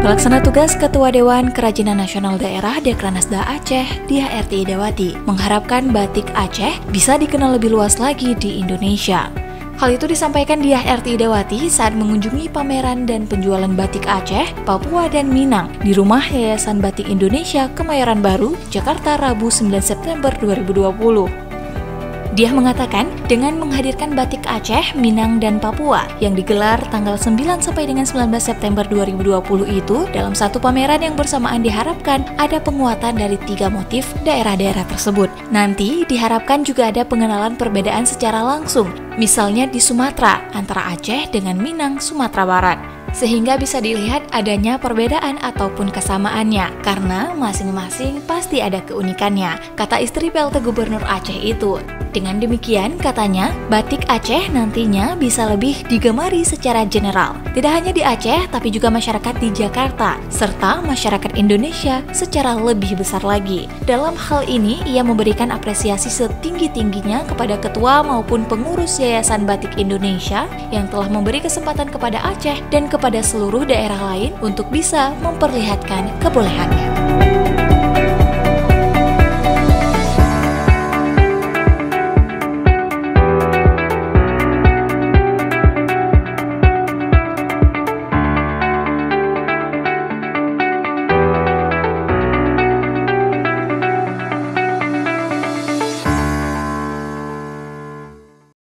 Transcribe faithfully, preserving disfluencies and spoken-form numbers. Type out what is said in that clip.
Pelaksana tugas Ketua Dewan Kerajinan Nasional Daerah Dekranasda Aceh, Diah R T Idawati, mengharapkan batik Aceh bisa dikenal lebih luas lagi di Indonesia. Hal itu disampaikan Diah R T Idawati saat mengunjungi pameran dan penjualan batik Aceh, Papua, dan Minang di Rumah Yayasan Batik Indonesia, Kemayoran Baru, Jakarta, Rabu sembilan September dua ribu dua puluh. Dia mengatakan, dengan menghadirkan batik Aceh, Minang, dan Papua yang digelar tanggal sembilan sampai dengan sembilan belas September dua ribu dua puluh itu, dalam satu pameran yang bersamaan diharapkan ada penguatan dari tiga motif daerah-daerah tersebut. Nanti diharapkan juga ada pengenalan perbedaan secara langsung, misalnya di Sumatera, antara Aceh dengan Minang, Sumatera Barat. Sehingga bisa dilihat adanya perbedaan ataupun kesamaannya, karena masing-masing pasti ada keunikannya, kata istri P L T Gubernur Aceh itu. Dengan demikian, katanya, batik Aceh nantinya bisa lebih digemari secara general. Tidak hanya di Aceh, tapi juga masyarakat di Jakarta, serta masyarakat Indonesia secara lebih besar lagi. Dalam hal ini, ia memberikan apresiasi setinggi-tingginya kepada ketua maupun pengurus Yayasan Batik Indonesia yang telah memberi kesempatan kepada Aceh dan kepada seluruh daerah lain untuk bisa memperlihatkan kebolehannya.